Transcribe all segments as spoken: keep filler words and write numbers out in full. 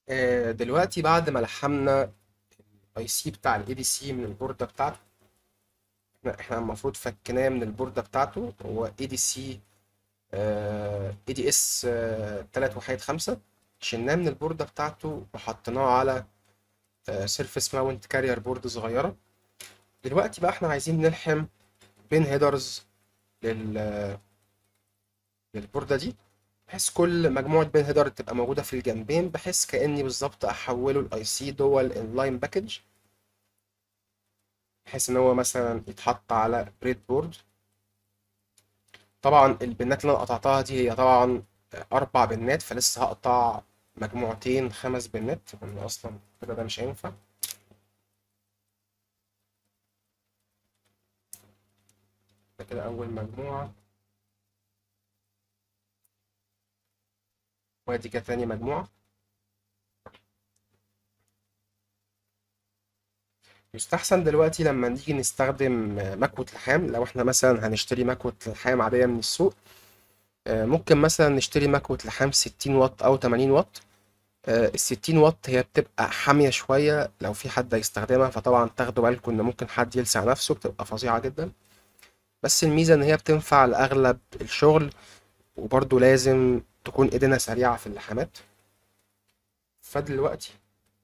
آه، دلوقتي بعد ما لحمنا الاي سي بتاع الاي دي سي من البوردة بتاعته. احنا إحنا المفروض فكناه من البوردة بتاعته. هو اي دي سي اي دي اس تلاتة وحيد خمسة. شلناه من البوردة بتاعته وحطيناه على سيرفيس ماونت كارير بورد صغيرة. دلوقتي بقى احنا عايزين نلحم بين هيدرز لل- للبوردة دي، بحيث كل مجموعة بين هيدر تبقى موجودة في الجنبين، بحيث كأني بالظبط أحوله الاي سي دول انلاين باكج، بحيث ان هو مثلا يتحط على بريد بورد. طبعا البنات اللي انا قطعتها دي هي طبعا اربع بنات، فلسه هقطع مجموعتين خمس بنات، لان اصلا كده ده مش هينفع. ده كده اول مجموعة، وادي كده تاني مجموعة. يستحسن دلوقتي لما نيجي نستخدم مكوة لحام، لو احنا مثلا هنشتري مكوة لحام عادية من السوق، آه، ممكن مثلا نشتري مكوة لحام ستين واط او تمانين واط. آه، ال ستين واط هي بتبقى حامية شوية لو في حد هيستخدمها، فطبعا تاخدوا بالكم ان ممكن حد يلسع نفسه، بتبقى فظيعة جدا. بس الميزة ان هي بتنفع لأغلب الشغل، وبرضه لازم تكون ايدينا سريعة في اللحامات. فدلوقتي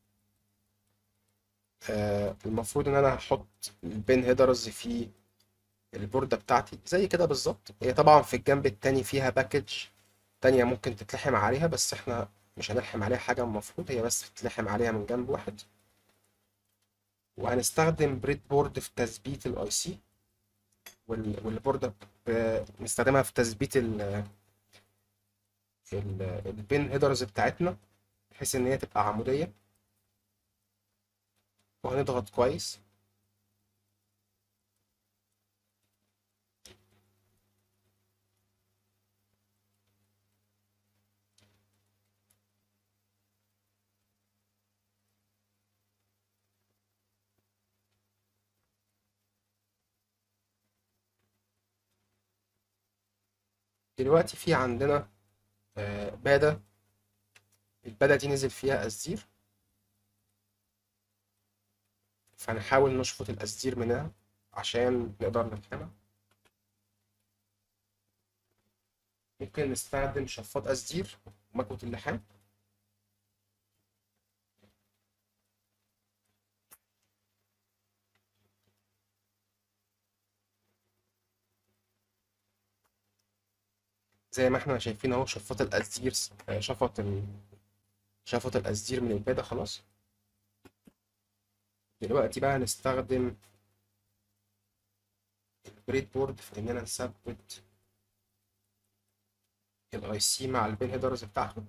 آه، المفروض ان انا هحط البين هيدرز في البوردة بتاعتي زي كده بالظبط. هي طبعا في الجنب التاني فيها باكج تانية ممكن تتلحم عليها، بس احنا مش هنلحم عليها حاجة، المفروض هي بس تتلحم عليها من جنب واحد. وهنستخدم بريد بورد في تثبيت الاي سي، والبوردة ب- بنستخدمها في تثبيت البين هيدرز بتاعتنا، بحيث ان هي تبقى عمودية. وهنضغط كويس. دلوقتي في عندنا آه، بادة. البادة دي نزل فيها قصدير، فهنحاول نشفط القصدير منها عشان نقدر نلحمها. ممكن نستخدم شفاط قصدير ومكوة اللحام. زي ما احنا شايفين اهو، شفاط القصدير آه، شفط ال... شفط القصدير من البادة خلاص. دلوقتي بقى هنستخدم البريد بورد في اننا نثبت الاي سي مع البين هيدرز بتاعته.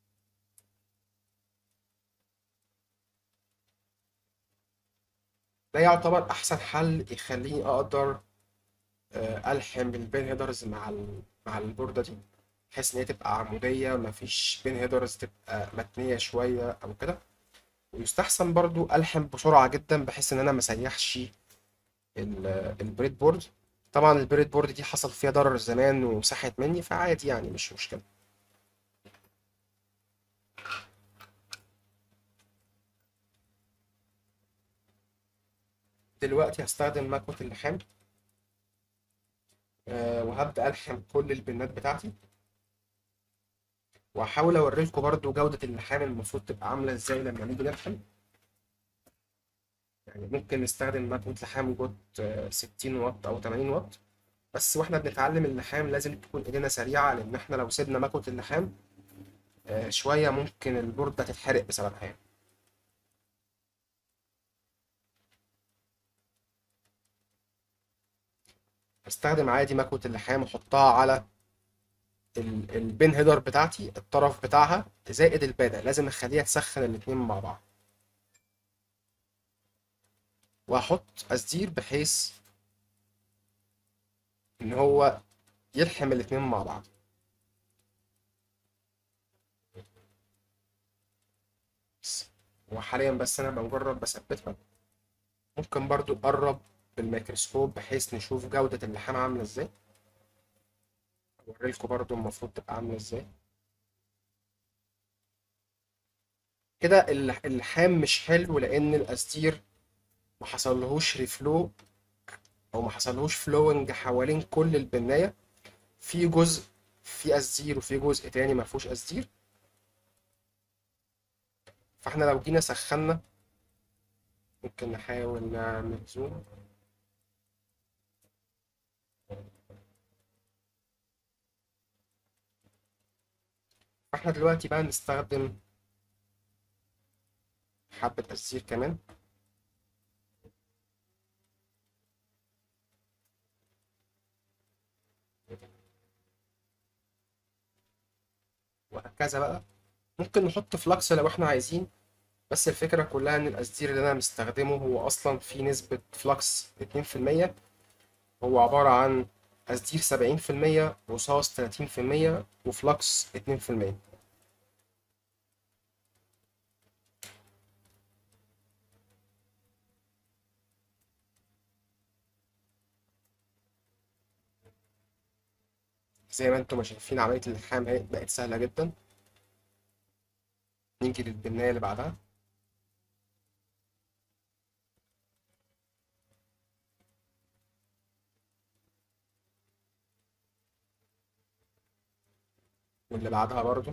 ده يعتبر احسن حل يخليني اقدر آه، الحم البين هيدرز مع ال... مع البوردة دي، بحيث ان هي تبقى عمودية، مفيش بين هيدرز تبقى متنية شوية او كده. ويستحسن برضو الحم بسرعة جدا، بحيث ان انا مسيحش ال- البريد بورد. طبعا البريد بورد دي حصل فيها ضرر زمان وسحت مني، فعادي يعني مش مشكلة. دلوقتي هستخدم مكوة اللحام، آه، وهبدأ ألحم كل البنات بتاعتي. وهحاول أوريلكم برضو جودة اللحام المفروض تبقى عاملة ازاي لما نيجي نلحم. يعني ممكن نستخدم مكنة لحام جوت آه، ستين واط أو تمانين واط. بس واحنا بنتعلم اللحام لازم تكون ايدينا سريعة، لأن احنا لو سيبنا مكنة اللحام آه، شوية ممكن البوردة تتحرق بسببها يعني. استخدم عادي مكوة اللحام واحطها على ال- البين هيدر بتاعتي، الطرف بتاعها زائد البادة، لازم اخليها تسخن الاتنين مع بعض. وهحط قصدير بحيث ان هو يلحم الاتنين مع بعض. بس وحاليا بس انا بجرب بثبتها. ممكن برضو اقرب بالميكروسكوب بحيث نشوف جودة اللحام عاملة ازاي. اوريلكوا برضو المفروض تبقى عاملة ازاي. كده ال- اللحام مش حلو لان القصدير ما حصلهوش ريفلو، او ما حصلهوش فلوينج حوالين كل البنايه. في جزء في قصدير وفي جزء تاني ما فيهوش قصدير. فاحنا لو جينا سخنا، ممكن نحاول نعمل زوم. فاحنا دلوقتي بقى نستخدم حبة قصدير كمان، وهكذا بقى. ممكن نحط فلكس لو احنا عايزين، بس الفكرة كلها ان القصدير اللي انا مستخدمه هو اصلا فيه نسبة فلكس اتنين في المية. هو عبارة عن قصدير سبعين في المية، رصاص تلاتين في المية، وفلكس اتنين في المية. زي ما انتم شايفين عملية اللحام اهي بقت سهلة جدا. نيجي للبناية اللي بعدها، واللي بعدها برضو.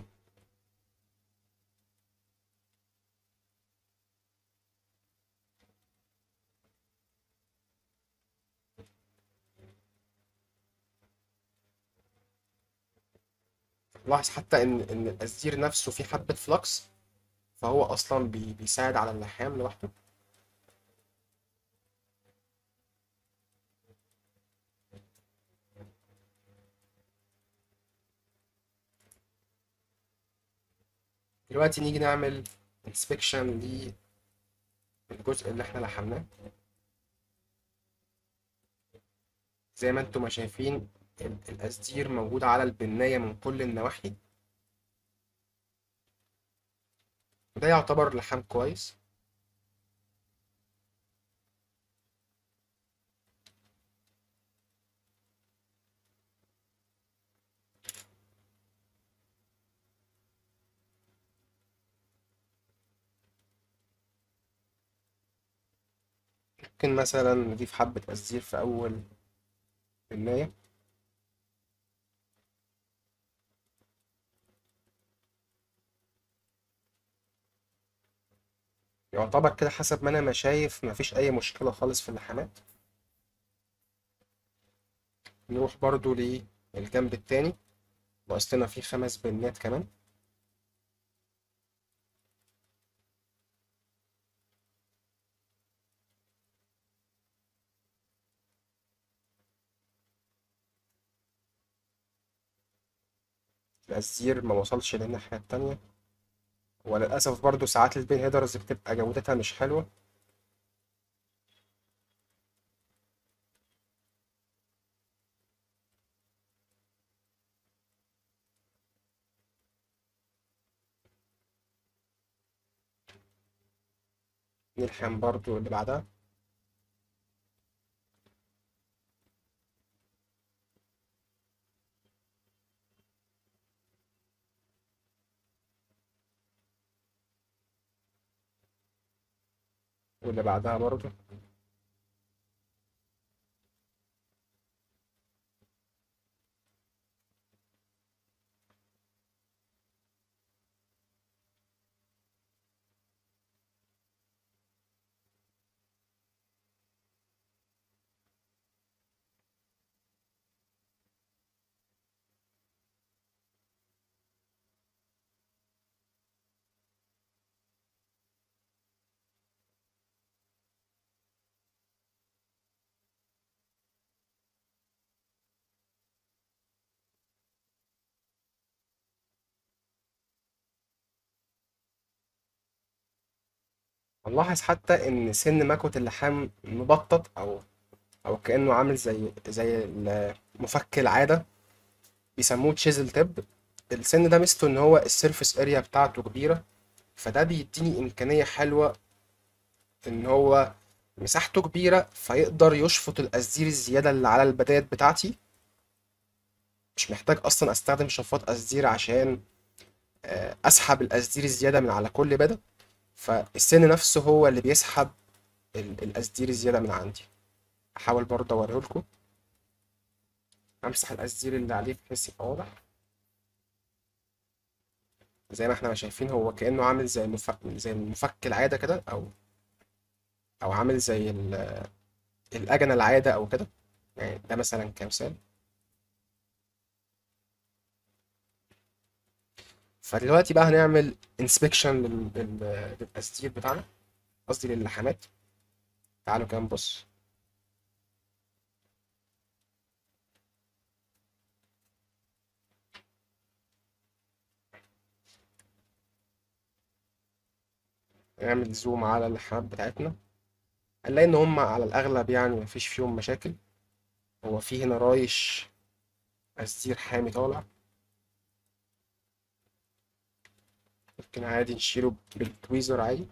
لاحظ حتى ان ان القصدير نفسه فيه حبة فلكس، فهو اصلا بي بيساعد على اللحام لوحده. دلوقتي نيجي نعمل انسبكشن للجزء اللي احنا لحمناه. زي ما انتم ما شايفين، ال- القصدير موجود على البناية من كل النواحي، وده يعتبر لحام كويس. ممكن مثلا نضيف حبة قصدير في أول بناية. يعتبر كده حسب ما أنا ما شايف مفيش أي مشكلة خالص في اللحامات. نروح برضو للجنب التاني، ناقص لنا فيه خمس بنات كمان. القصدير ما وصلش للناحية التانية، وللأسف برضو ساعات البين هيدرز بتبقى جودتها مش حلوة. نلحم برضو اللي بعدها. واللي بعدها برضو. هنلاحظ حتى إن سن مكوة اللحام مبطط، أو أو كأنه عامل زي زي ال- مفك العادة، بيسموه تشيزل تيب. السن ده ميزته إن هو السيرفس اريا بتاعته كبيرة، فده بيديني إمكانية حلوة إن هو مساحته كبيرة فيقدر يشفط القصدير الزيادة اللي على البدايات بتاعتي. مش محتاج أصلا أستخدم شفاط قصدير عشان آه، أسحب القصدير الزيادة من على كل بدة. فالسن نفسه هو اللي بيسحب ال- القصدير الزياده من عندي. احاول برضه اوريه لكم. امسح القصدير اللي عليه بحيث يبقى واضح. زي ما احنا ما شايفين هو كأنه عامل زي مفك زي المفك العادة كده، او او عامل زي ال- الأجنة العادة او كده. يعني ده مثلا كمثال. فدلوقتي بقى هنعمل انسبكشن للقصدير بتاعنا، قصدي للحامات. تعالوا كده نبص. نعمل زوم على اللحامات بتاعتنا. هنلاقي ان هم على الاغلب يعني مفيش فيهم مشاكل. هو في هنا رايش قصدير حامي طالع، ممكن عادي نشيله بالتويزر عادي.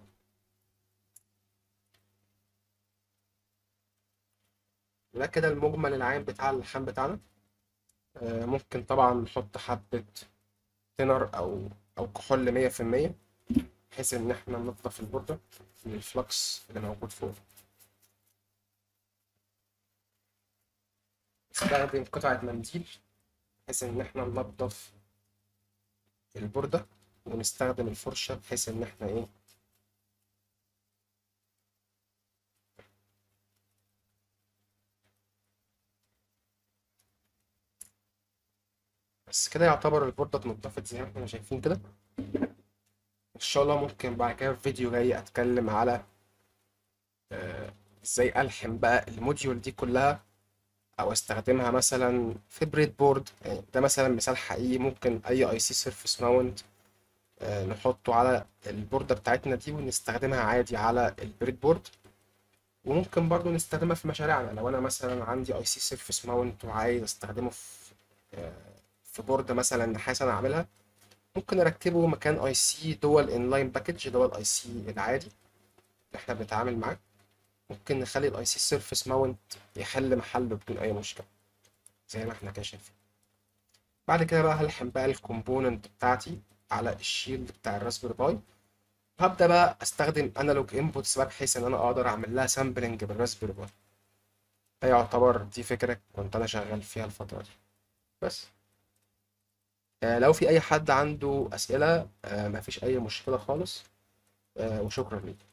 ده كده المجمل العام بتاع اللحام بتاعنا. آه، ممكن طبعا نحط حبة تينر او او كحول مية في المية، بحيث ان احنا ننضف البوردة من الفلكس اللي موجود فوق. نستخدم قطعة منديل بحيث ان احنا ننضف البوردة، ونستخدم الفرشة بحيث ان احنا ايه، بس كده يعتبر البوردة اتنضفت زي ما احنا شايفين كده. ان شاء الله ممكن بعد كده في فيديو جاي اتكلم على آه، ازاي الحم بقى الموديول دي كلها، او استخدمها مثلا في بريد بورد. يعني ده مثلا مثال حقيقي، ممكن اي اي سي سيرفيس ماونت نحطه على البوردة بتاعتنا دي ونستخدمها عادي على البريد بورد. وممكن برضو نستخدمها في مشاريعنا. لو انا مثلا عندي اي سي سيرفيس ماونت وعايز استخدمه في آه، في بوردة مثلا نحاس انا عاملها، ممكن اركبه مكان اي سي دول انلاين باكج اللي هو الاي سي العادي اللي احنا بنتعامل معاه. ممكن نخلي الاي سي سيرفيس ماونت يحل محله بدون اي مشكلة زي ما احنا كده شايفين. بعد كده بقى هلحم بقى الكومبوننت بتاعتي على الشيلد بتاع الراسبيري باي. هبدأ بقى استخدم انالوج انبوتس بقى بحيث ان انا اقدر اعمل لها سامبلنج بالراسبيري باي. ده يعتبر دي فكرة كنت انا شغال فيها الفترة دي. بس آه، لو في اي حد عنده اسئلة، آه، مفيش اي مشكلة خالص. آه، وشكرا ليك.